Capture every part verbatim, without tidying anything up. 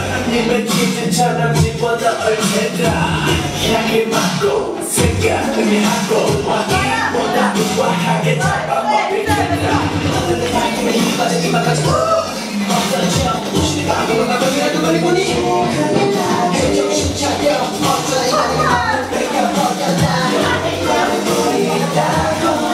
하나님의 기준처럼 집어넣을 테다. 향기 맡고 생각 의미하고 왕이보다 우아하게 잡아먹을 테다. 너는 하나님의 힘이 빠져 이만까지 없어져 무시가 아무도 가방이라도 걸리보니 정신 차려 어쩌다 이만하게 맘을 뺏겨버렸다. 나를 보인다고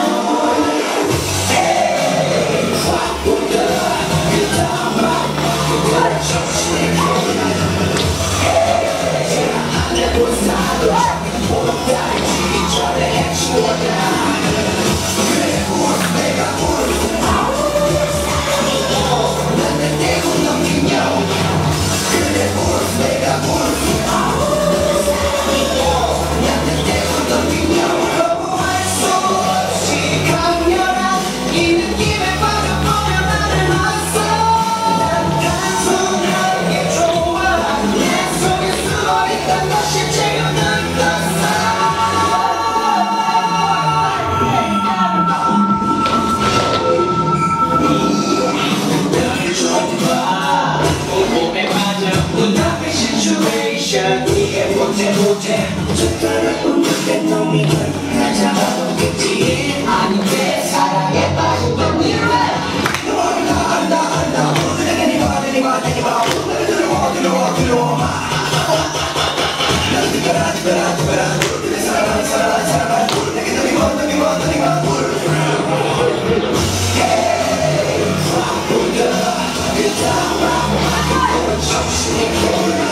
이해 못해 못해 젓가락 웃는 놈이 날 잡아보겠지. 아닌데 사랑에 빠진 건 이래. 안다 안다 안다 내게 니가 내가 내가 나를 들어와 들어와 들어와 나를 들어라 들어라 들어라 내 사랑하는 사랑하는 사랑하는 내게 너니 뭐 너니 뭐 너니 뭐 Hey 바보다 그다음 정신이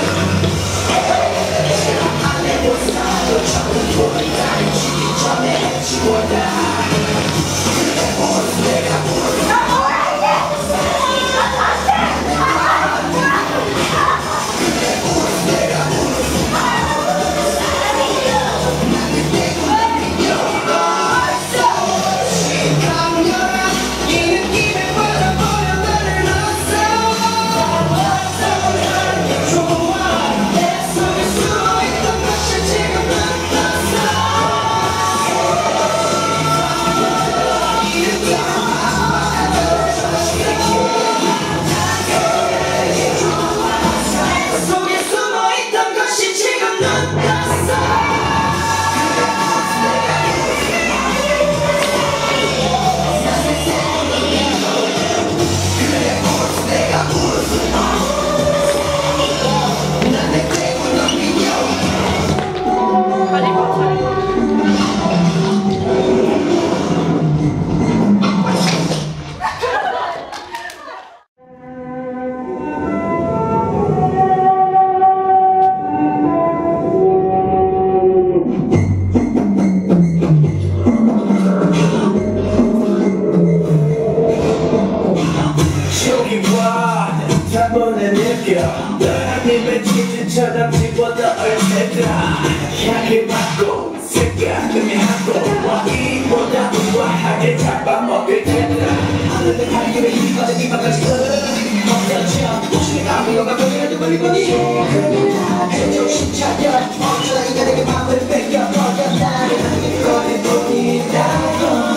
하나님의 기준처럼 집어넣을 테다. 향기 맡고 생각 의미하고 왕이보다 우아하게 잡아먹을 테다. 하늘은 하나님의 힘이 빠져 이만까지 없어져 무시가 아무도 가방이라도 걸리보니 정신 차려 어쩌다 이간에게 맘을 뺏겨버렸다. 나를 꺼내보인다고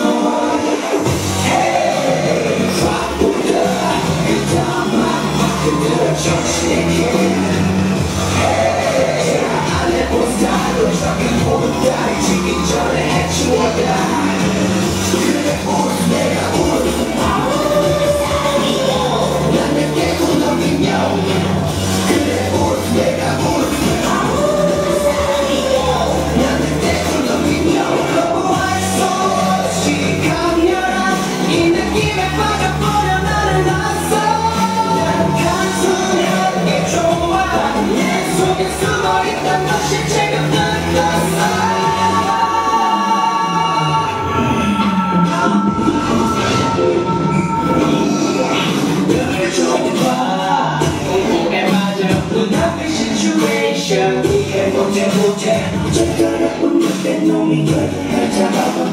Hey 바보다 그다음 그들은 정신이 안에 보다도 적은 보다리 지기 전에 해치워다. 그래 오늘 내가 오늘 난 내게 굴러미며 그래 오늘 내가 오늘 난 내게 굴러미며 거부할 수 없이 강렬한 이 느낌에 빠져버려 나를 놨어. 숨어있던 것이 지금 느꼈어. 너를 좋아봐 공포에 맞아 눈앞의 situation 이해 못해 못해 젓가락 웃는 내 놈이 날 잡아봐